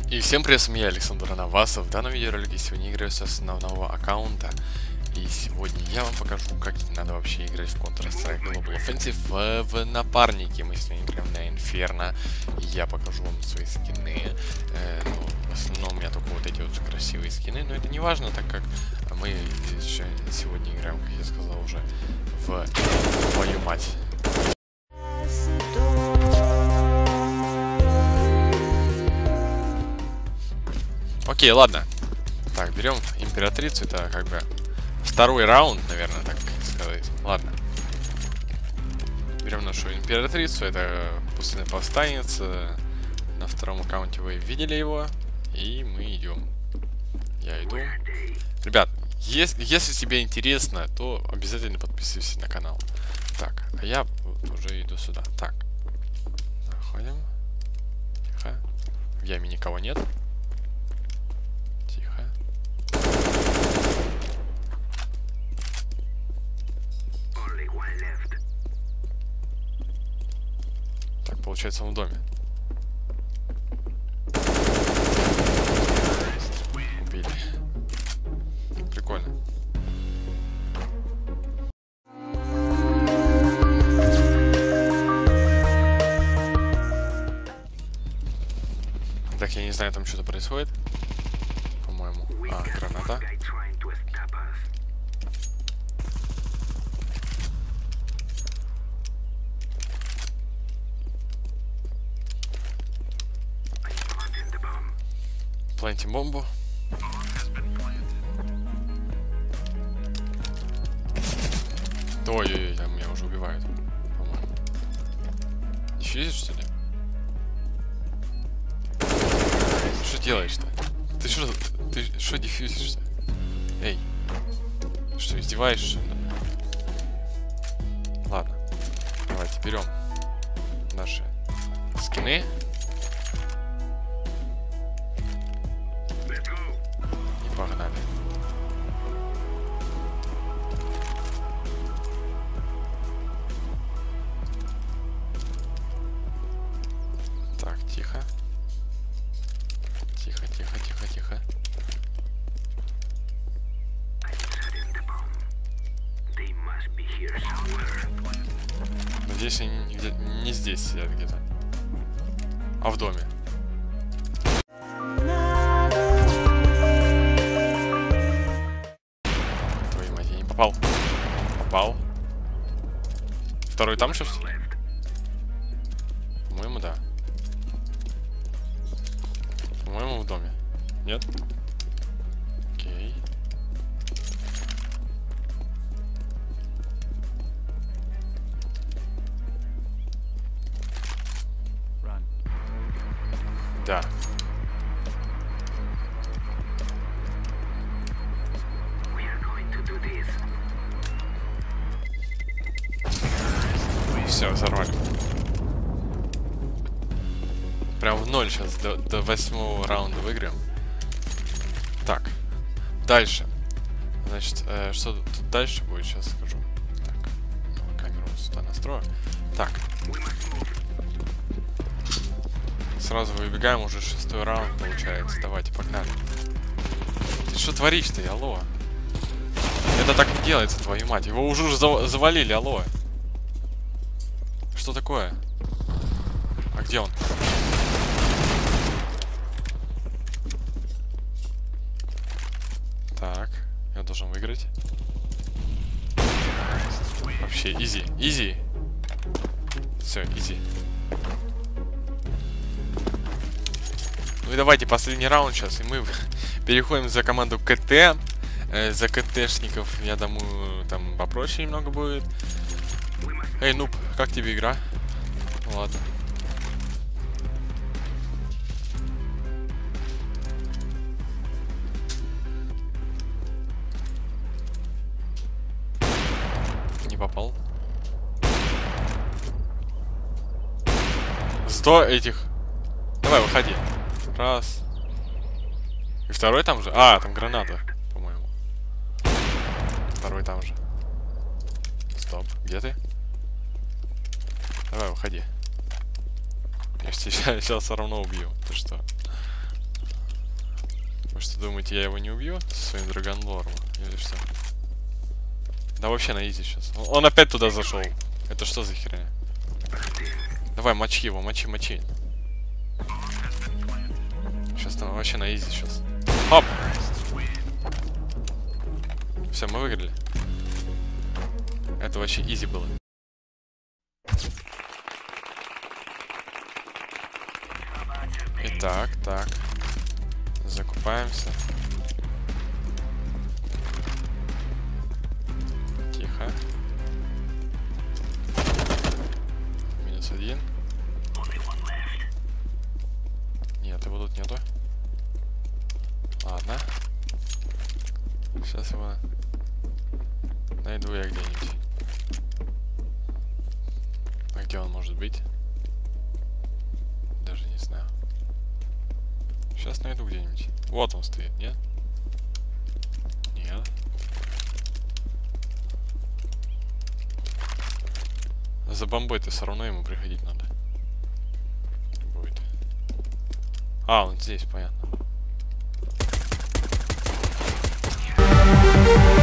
И всем привет, с вами я, Александр Навасов. В данном видеоролике сегодня играю с основного аккаунта. И сегодня я вам покажу, как надо вообще играть в Counter-Strike Global Offensive в напарнике. Мы сегодня играем на Inferno. И я покажу вам свои скины. В основном у меня только вот эти вот красивые скины. Но это не важно, так как мы сегодня играем, как я сказал, уже в твою мать. Окей, ладно. Так, берем императрицу. Это как бы второй раунд, наверное, так сказать. Ладно. Берем нашу императрицу. Это пустынный повстанец. На втором аккаунте вы видели его. И мы идем. Я иду. Ребят, если тебе интересно, то обязательно подписывайся на канал. Так, а я уже иду сюда. Так. Заходим. Тихо. В яме никого нет. Так, получается, он в доме. Убили. Прикольно. Так, я не знаю, там что-то происходит. По-моему. А, граната. Плантим бомбу. Ой-ой-ой, там меня уже убивают, по-моему. Дефьюзер, что ли? Что делаешь-то? Ты что дефьюзишь-то? Эй. Что, издеваешься? Ладно. Давайте берем наши скины. Погнали. Так, тихо. Тихо, тихо, тихо, тихо. Надеюсь, они не здесь сидят где-то, а в доме. Попал. Попал. Второй там сейчас? По-моему, да. По-моему, в доме. Нет? Окей. Да. Все, взорвали. Прям в ноль сейчас, до 8-го раунда выиграем. Так, дальше. Значит, что тут дальше будет, сейчас скажу. Так, камеру сюда настрою. Так. Сразу выбегаем, уже 6-й раунд получается. Давайте, погнали. Ты что творишь-то, алло? Это так не делается, твою мать. Его уже завалили, алло. Что такое? А где он? Так, я должен выиграть. Вообще, изи, изи. Все, изи. Ну и давайте последний раунд сейчас, и мы переходим за команду КТ. За КТшников, я думаю, там попроще немного будет. Эй, нуб, как тебе игра? Ну, ладно. Не попал. 100 этих. Давай, выходи. Раз. И второй там же? А, там граната, по-моему. Второй там же. Стоп, где ты? Давай, выходи. Я тебя сейчас все равно убью. Ты что? Вы что, думаете, я его не убью со своим драгонлором? Или что? Да вообще на изи сейчас. Он опять туда зашел. Это что за херня? Давай, мочи его, мочи. Сейчас там вообще на изи сейчас. Хоп! Все, мы выиграли. Это вообще изи было. Итак, так. Закупаемся. Тихо. -1. Нет, его тут нету. Ладно. Сейчас его найду я где-нибудь. А где он может быть? Даже не знаю. Сейчас найду где-нибудь. Вот он стоит, нет? Нет. За бомбой-то все равно ему приходить надо. Будет. А, он здесь, понятно.